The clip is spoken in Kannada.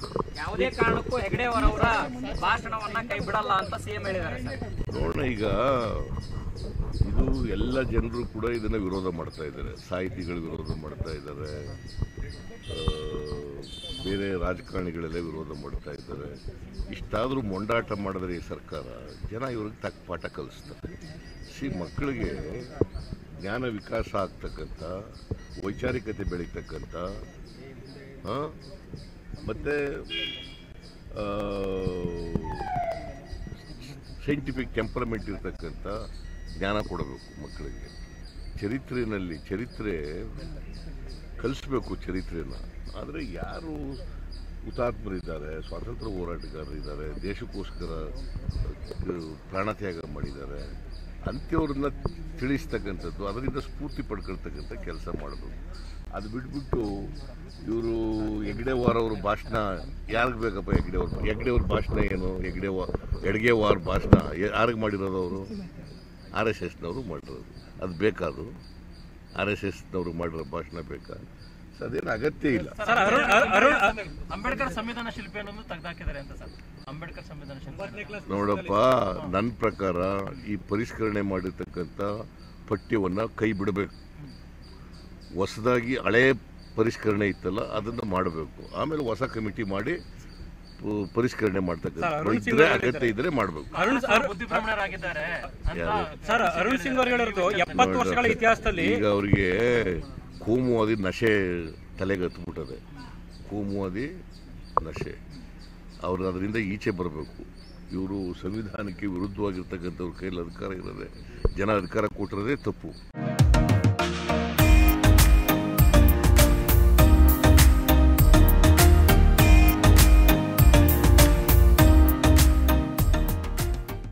ಯಾವುದೇ ಕಾರಣಕ್ಕೂ ಹೆಗಡೆಯವರವರ ಭಾಷಣವನ್ನ ಕೈ ಬಿಡಲ್ಲ ಅಂತ ಸಿಎಂ ಹೇಳಿದ್ದಾರೆ ಸರ್. ನೋಡೋಣ, ಈಗ ಇದು ಎಲ್ಲ ಜನರು ಕೂಡ ಇದನ್ನು ವಿರೋಧ ಮಾಡ್ತಾ ಇದ್ದಾರೆ. ಸಾಹಿತಿಗಳು ವಿರೋಧ ಮಾಡ್ತಾ ಇದ್ದಾರೆ, ಬೇರೆ ರಾಜಕಾರಣಿಗಳೆಲ್ಲ ವಿರೋಧ ಮಾಡ್ತಾ ಇದ್ದಾರೆ. ಇಷ್ಟಾದರೂ ಮೊಂಡಾಟ ಮಾಡಿದ್ರೆ ಈ ಸರ್ಕಾರ ಜನ ಇವ್ರಿಗೆ ತಕ್ಕ ಪಾಠ ಕಲಿಸ್ತಾರೆ. ಮಕ್ಕಳಿಗೆ ಜ್ಞಾನ ವಿಕಾಸ ಆಗ್ತಕ್ಕಂಥ, ವೈಚಾರಿಕತೆ ಬೆಳೀತಕ್ಕಂಥ, ಮತ್ತು ಸೈಂಟಿಫಿಕ್ ಟೆಂಪರಮೆಂಟ್ ಇರ್ತಕ್ಕಂಥ ಜ್ಞಾನ ಕೊಡಬೇಕು ಮಕ್ಕಳಿಗೆ. ಚರಿತ್ರೆ ಕಲಿಸ್ಬೇಕು ಚರಿತ್ರೆನ. ಆದರೆ ಯಾರು ಹುತಾತ್ಮರಿದ್ದಾರೆ, ಸ್ವಾತಂತ್ರ್ಯ ಹೋರಾಟಗಾರರಿದ್ದಾರೆ, ದೇಶಕ್ಕೋಸ್ಕರ ಪ್ರಾಣತ್ಯಾಗ ಮಾಡಿದ್ದಾರೆ, ಅಂಥವ್ರನ್ನ ತಿಳಿಸ್ತಕ್ಕಂಥದ್ದು, ಅದರಿಂದ ಸ್ಫೂರ್ತಿ ಪಡ್ಕೊಳ್ತಕ್ಕಂಥ ಕೆಲಸ ಮಾಡಬೇಕು. ಅದು ಬಿಟ್ಬಿಟ್ಟು ಇವರು ಹೆಗ್ಡೆವಾರವ್ರ ಭಾಷಣ ಯಾರಿಗೆ ಬೇಕಪ್ಪ? ಹೆಗ್ಡೆವ್ರ ಭಾಷಣ ಏನು? ಹೆಡ್ಗೆವಾರ ಭಾಷಣ ಯಾರಿಗೆ ಮಾಡಿರೋದು? ಅವರು RSSನವರು ಮಾಡಿರೋದು. ಅದು ಬೇಕಾದು RSSನವರು ಮಾಡಿರೋ ಭಾಷಣ ಬೇಕಾ? ಅದೇನು ಅಗತ್ಯ ಇಲ್ಲ. ಅಂಬೇಡ್ಕರ್ ಸಂವಿಧಾನ ಶಿಲ್ಪಿಯನ್ನು ತೆಗೆದುಹಾಕಿದ್ದಾರೆ ಅಂತ ಸರ್. ಅಂಬೇಡ್ಕರ್ ಸಂವಿಧಾನ ಶಿಲ್ಪಿ ನೋಡಪ್ಪ, ನನ್ನ ಪ್ರಕಾರ ಈ ಪರಿಷ್ಕರಣೆ ಮಾಡಿರ್ತಕ್ಕಂಥ ಪಠ್ಯವನ್ನು ಕೈ ಬಿಡಬೇಕು. ಹೊಸದಾಗಿ ಹಳೆ ಪರಿಷ್ಕರಣೆ ಇತ್ತಲ್ಲ ಅದನ್ನು ಮಾಡಬೇಕು. ಆಮೇಲೆ ಹೊಸ ಕಮಿಟಿ ಮಾಡಿ ಪರಿಷ್ಕರಣೆ ಮಾಡ್ತಕ್ಕಂಥ ಅಗತ್ಯ ಇದ್ರೆ ಮಾಡಬೇಕು. ಈಗ ಅವರಿಗೆ ಕೋಮುವಾದಿ ನಶೆ ತಲೆಗೆ ಹತ್ಬಿಟ್ಟದೆ. ಕೋಮುವಾದಿ ನಶೆ, ಅವರು ಅದರಿಂದ ಈಚೆ ಬರಬೇಕು. ಇವರು ಸಂವಿಧಾನಕ್ಕೆ ವಿರುದ್ಧವಾಗಿರ್ತಕ್ಕಂಥವ್ರ ಕೈಯಲ್ಲಿ ಅಧಿಕಾರ ಇರೋದೆ, ಜನ ಅಧಿಕಾರ ಕೊಟ್ಟಿರೋದೇ ತಪ್ಪು.